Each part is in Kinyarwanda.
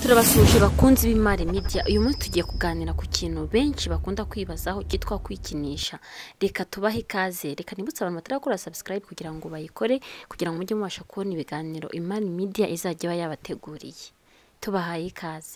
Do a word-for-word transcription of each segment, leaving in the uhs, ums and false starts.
Turabasuje bakunzi b'Imari Media. Uyu munsi tugiye kuganira ku kintu benshi bakunda kwibazaho cyitwa kwikinisha. Reka tubahe ikaze. Reka nibutse abantu batarakora subscribe kugira ngo bayikore kugira ngo mujye mubasha kubona ibiganiro Imari Media izajya yabateguriye. Tubahaye ikaze.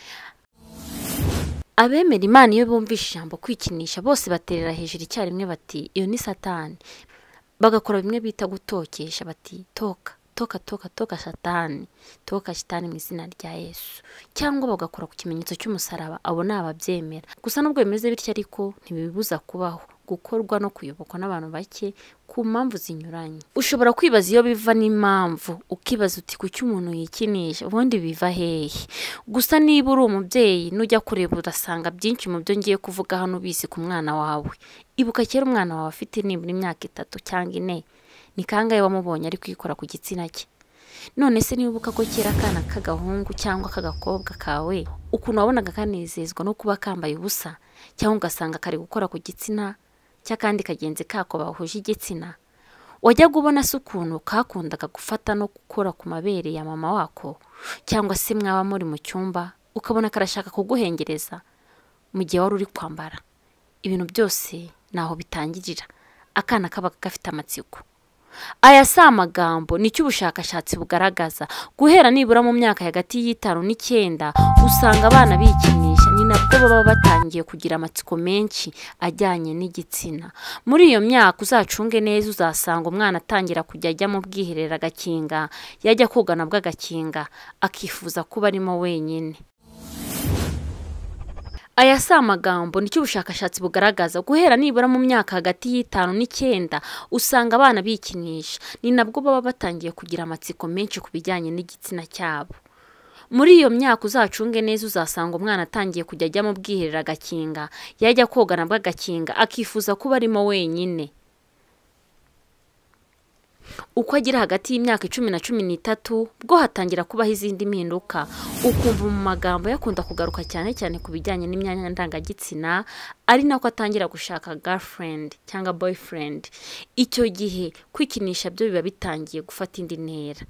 Abemera Imana iyo bumvisha ijambo kwikinisha bose baterera hejuru icyarimwe bati iyo ni Satani. Bagakora bimwe bita gutokesha bati toka toka toka toka Satani, toka Satani mu izina rya Yesu, cyangwa bagakora ku kimenyetso cy'umusaraba. Abo ni ababyemera. Gusa nubwo bimeze bityo ariko ntibibuza kubaho, gukorwa no kuyobokwa n'abantu bake ku mpamvu zinyuranye. Ushobora kwibaza iyo biva n'impamvu, ukibaza uti kuki umuntu yikinisha, ubundi biva hehe? Gusa niba uri umubyeyi nujya kureba urasanga byinshi mu byo ngiye kuvuga hano bisi ku mwana wawe. Ibuka kera umwana wawe afite nibura imyaka itatu cyangwa ine, ni kangahe wamubonye ari kwikora ku gitsina cye? None se nibuka ko kera kana k'agahungu cyangwa k'agakobwa kawe ukuntu wabonaga kanezezwa no kuba kambaye ubusa, cyangwa ugasanga kari gukora ku gitsina cyakandi kagenzi kako bahuje igitsina? Wajyaga ubona se ukuntu kakundaga gufata no gukora ku mabere ya mama wako? Cyangwa se mwaba muri mu cyumba ukabona karashaka kuguhengereza mu gihe wari uri kwambara? Ibintu byose naho bitangirira, akana kabaga gafite amatsiko. Aya si amagambo, nicyo ubushakashatsi bugaragaza. Guhera nibura mu myaka hagati y'itanu n'icyenda usanga abana bikinisha, ni nabwo baba batangiye kugira amatsiko menshi ajyanye n'igitsina. Muri iyo myaka uzacunge neza, uzasanga umwana atangira kujya ajya mu bwiherero agakinga, yajya koga nabwo agakinga, akifuza kuba arimo wenyine. Aya si amagambo, nicyo ubushakashatsi bugaragaza. Guhera nibura mu myaka hagati y'itanu n'icyenda usanga abana bikinisha, ni nabwo baba batangiye kugira amatsiko menshi ku bijyanye n'igitsina cyabo. Muri iyo myaka uzacunge neza, uzasanga umwana atangiye kujya ajya mu bwiherero agakinga, yajya koga nabwo agakinga, akifuza kuba arimo wenyine. Uko agira hagati y'imyaka icumi na cumi n'itatu bwo hatangira kubaho izindi mpinduka. Ukumva mu magambo yakunda kugaruka cyane cyane ku bijyanye n'imyanya ndangagitsina, ari nako atangira gushaka girlfriend cyangwa boyfriend. Icyo gihe kwikinisha byo biba bitangiye gufata indi ntera.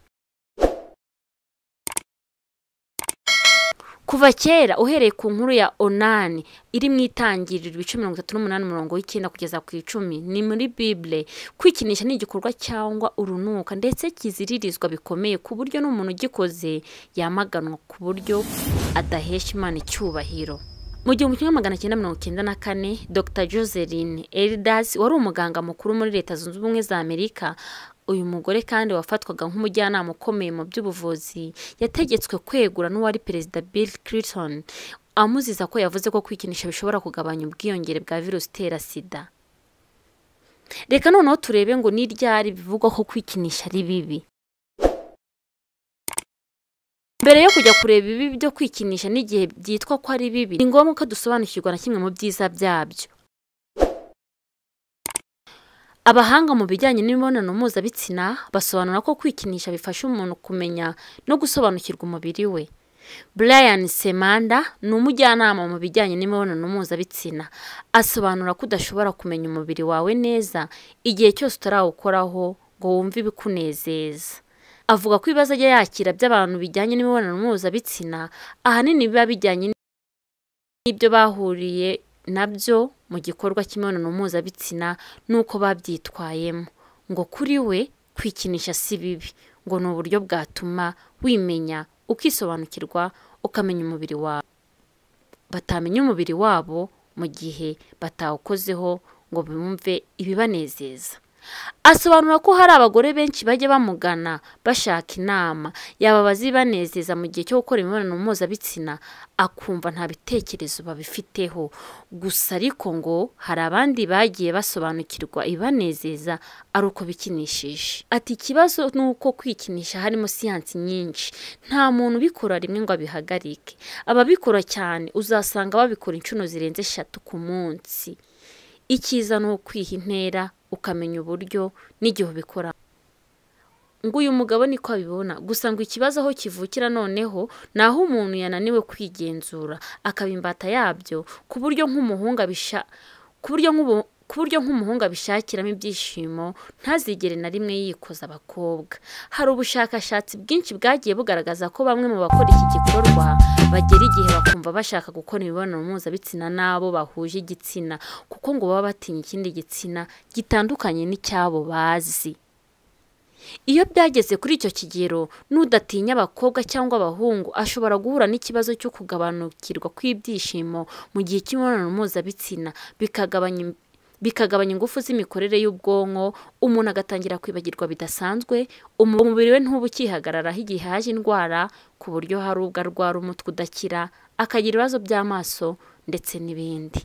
Kuva kera uhereye ku nkuru ya Onani iri mu itangiriro ibice mirongo itatu n'umunani umurongo w'icyenda kugeza ku icumi, ni muri Bible. Kwikinisha ni igikorwa cyangwa urunuka ndetse kiziririzwa bikomeye ku buryo n'umuntu ugikoze yamaganwa ku buryo adahesha Imana icyubahiro. Mu gihumbi kimwe magana cyenda mirongo icyenda na kane, Doctor Joseline Elders wari umuganga mukuru muri Leta Zunze Ubumwe za Amerika, uyu mugore kandi wafatwaga nk'umujyanama ukomeye mu by'ubuvuzi, yategetswe kwegura n'uwari Perezida Bill Clinton amuziza ko yavuze ko kwikinisha bishobora kugabanya ubwiyongere bwa virusi itera sida. Reka noneho turebe ngo ni ryari bivugwa ko kwikinisha ari bibi. Mbere yo kujya kureba ibibi byo kwikinisha n'igihe byitwa ko ari bibi, ni ngombwa ko dusobanukirwa na kimwe mu byiza byabyo. Abahanga mu bijyanye n'imibonano mpuzabitsina basobanura ko kwikinisha bifasha umuntu kumenya no gusobanukirwa umubiri we. Brian Semanda ni umujyanama mu bijyanye n'imibonano mpuzabitsina. Asobanura ko udashobora kumenya umubiri wawe neza igihe cyose utarawukoraho ngo wumve ibikunezeza. Avuga ko ibibazo ajya yakira by'abantu bijyanye n'imibonano mpuzabitsina ahanini biba bijyanye n'ibyo bahuriye nabyo mu gikorwa cy'imibonano mpuzabitsina nuko babyitwayemo. Ngo kuri we kwikinisha si bibi, ngo ni uburyo bwatuma wimenya, ukisobanukirwa, ukamenya umubiri wawe. Batamenya umubiri wabo mu gihe batawukozeho ngo bumve ibibanezeza. Asobanura ko hari abagore benshi bajya bamugana bashaka inama, yaba bazibanezeza mu gihe cyo gukora imibonano mpuzabitsina akumva nta bitekerezo babifiteho. Gusa ariko ngo hari abandi bagiye basobanukirwa ibanezeza ari uko bikinishije. Ati ikibazo ni uko kwikinisha harimo siyansi nyinshi, nta muntu ubikora rimwe ngo abihagarike. Ababikora cyane uzasanga babikora inshuro zirenze eshatu ku munsi. Ikiza ni ukwiha intera ukamenya uburyo n'igihe ubikora. Ngo uyu mugabo niko abibona. Gusa ngo ikibazo aho kivukira noneho naho umuntu yananiwe kwigenzura akabimbata yabyo ku buryo nk'umuhungu abisha ku buryo ku buryo nk'umuhungu abishakiramo ibyishimo ntazigere na rimwe yikoza abakobwa. Hari ubushakashatsi bwinshi bwagiye bugaragaza ko bamwe mu bakora iki gikorwa bagera igihe bakumva bashaka gukora imibonano mpuzabitsina n'abo bahuje igitsina, kuko ngo baba batinya ikindi gitsina gitandukanye n'icyabo bazi. Iyo byageze kuri icyo kigero, n'udatinya abakobwa cyangwa abahungu ashobora guhura n'ikibazo cyo kugabanukirwa kw'ibyishimo mu gihe cy'imibonano mpuzabitsina, bikagabanya bikagabanya ingufu z'imikorere y'ubwonko, umuntu agatangira kwibagirwa bidasanzwe, umubiri we ntuba ukihagararaho igihe haje indwara, ku buryo hari ubwo arwara umutwe udakira, akagira ibibazo by'amaso ndetse n'ibindi.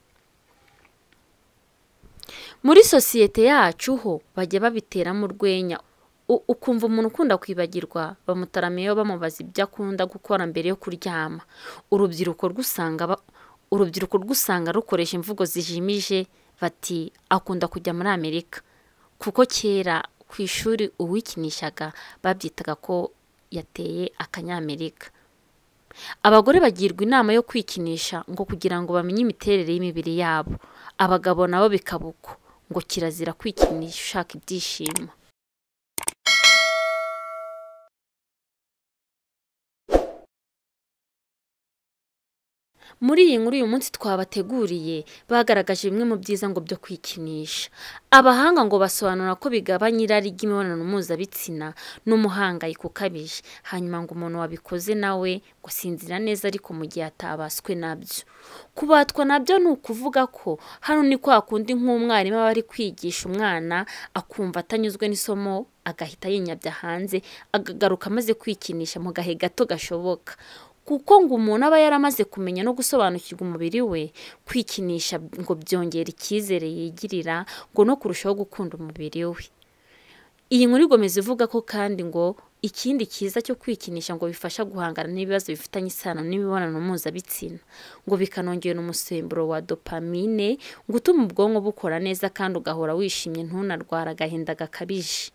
Muri sosiyete yacu ho bajya babiteramo urwenya, ukumva umuntu ukunda kwibagirwa bamutaramiyeho bamubaza ibyo akunda gukora mbere yo kuryama. Urubyiruko rw'usanga urubyiruko rw'usanga rukoresha imvugo zijimije, bati akunda kujya muri Amerika, kuko kera ku ishuri uwikinishaga babyitaga ko yateye akanyamerika. Abagore bagirwa inama yo kwikinisha ngo kugira ngo bamenye imiterere y'imibiri yabo. Abagabo nabo bikabuko ngo kirazira kwikinisha ushaka ibyishimo. Muri iyi nkuru uyu munsi twabateguriye bagaragaje bimwe mu byiza ngo byo kwikinisha. Abahanga ngo basobanura ko bigabanya irari ry'imibonano mpuzabitsina n'umuhangayiko ukabije. Hanyuma ngo umuntu wabikoze nawe ngo sinzira neza ariko mu gihe atabaswe nabyo. Kubatwa nabyo ni ukuvuga ko hano ni kwa kundi nk'umwarimu aba ari kwigisha umwana akumva atanyuzwe n'isomo agahita yinyabya hanze, agagaruka amaze kwikinisha mu gahe gato gashoboka. Kuko ngo umuntu aba yaramaze kumenya no gusobanukirwa umubiri we, kwikinisha ngo byongera ikizere yigirira ngo no kurushaho gukunda umubiri we. Iyi nkuru igomeza ivuga ko kandi ngo ikindi cyiza cyo kwikinisha ngo bifasha guhangana n'ibibazo bifitanye isano n'imibonano mpuzabitsina, ngo bikanongera umusemburo wa dopamine, ngo utuma ubwonko bukora neza kandi ugahora wishimye ntunarwara agahinda gakabije.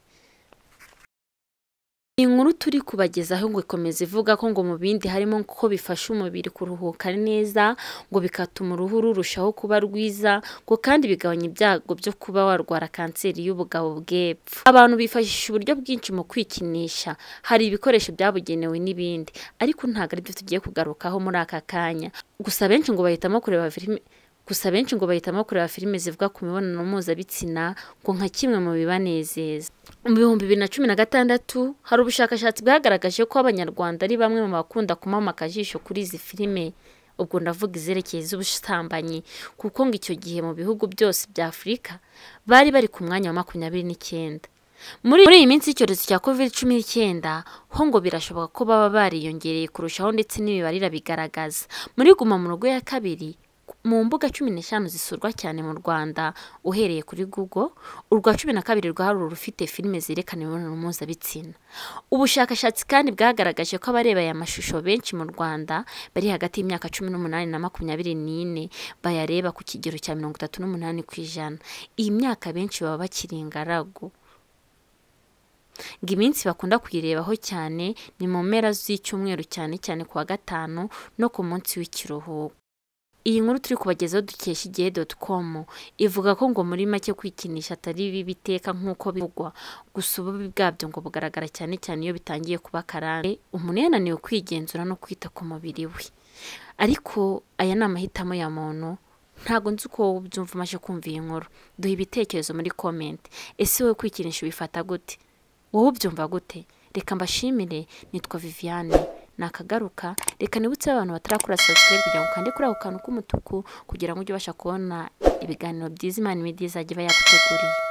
Inkuru turi kubagezaho ngo ikomeza ivuga ko ngo mu bindi harimo ko bifasha umubiri kuruhuka neza, ngo bikatuma uruhu rurushaho kuba rwiza, ngo kandi bigabanya ibyago byo kuba warwara kanseri y'ubugabo bw'epfo. Abantu bifashisha uburyo bwinshi mu kwikinisha, hari ibikoresho byabugenewe n'ibindi, ariko ntabwo ari byo tugiye kugarukaho muri aka kanya. Gusa benshi ngo bahitamo kureba filime Gusa benshi ngo bahitamo kureba filime zivuga ku mibonano mpuzabitsina ngo nka kimwe mu bibanezeza. Mu bihumbi bibiri na cumi na gatandatu hari ubushakashatsi bwagaragaje ko Abanyarwanda ari bamwe mu bakunda kumama akajisho kuri izi filime. Ubwo ndavuga izerekeye z'ubusambanyi, kuko ngo icyo gihe mu bihugu byose bya Afurika bari bari ku mwanya wa makumyabiri n'icyenda. Muri iyi minsi y'icyorezo cya covid cumi n'icyenda ho ngo birashoboka ko baba bariyongereye kurushaho, ndetse n'imibare irabigaragaza. Muri Guma mu Rugo ya kabiri, mu mbuga cumi n'eshanu zisurwa cyane mu Rwanda uhereye kuri Google, urwa cumi na kabiri rwari Ufite filime zerekana imibonano mpuzabitsina. Ubushakashatsi kandi bwagaragaje ko abareba aya mashusho benshi mu Rwanda bari hagati y'imyaka cumi n'umunani na makumyabiri n'ine bayareba ku kigero cya mirongo itatu n'umunani ku ijana. Iyi myaka benshi baba bakiri ingaragu. Ngo iminsi bakunda kuyirebaho cyane ni mu mpera z'icyumweru, cyane cyane ku wa gatanu no ku munsi w'ikiruhuko. Iyi nkuru turi kubagezaho dukesha igihe dot com ivuga ko ngo muri make kwikinisha atari bibi iteka nk'uko bivugwa, gusa ububi bwabyo ngo bugaragara cyane cyane iyo bitangiye kuba karande, umuntu yananiwe kwigenzura no kwita ku mubiri we. Ariko aya ni amahitamo ya muntu, ntago nzi uko wowe ubyumva umaze kumva iyi nkuru. Duha ibitekerezo muri comment. Ese wowe kwikinisha ubifata gute? Wowe ubyumva gute? Reka mbashimire, nitwa Viviane. Nakagaruka, reka nibutse abantu batarakora subscribe kugira ngo kande kuri ako kantu k'umutuku kugira ngo ujye ubasha kubona ibiganiro byiza Imari Media izajya yaguteguriye.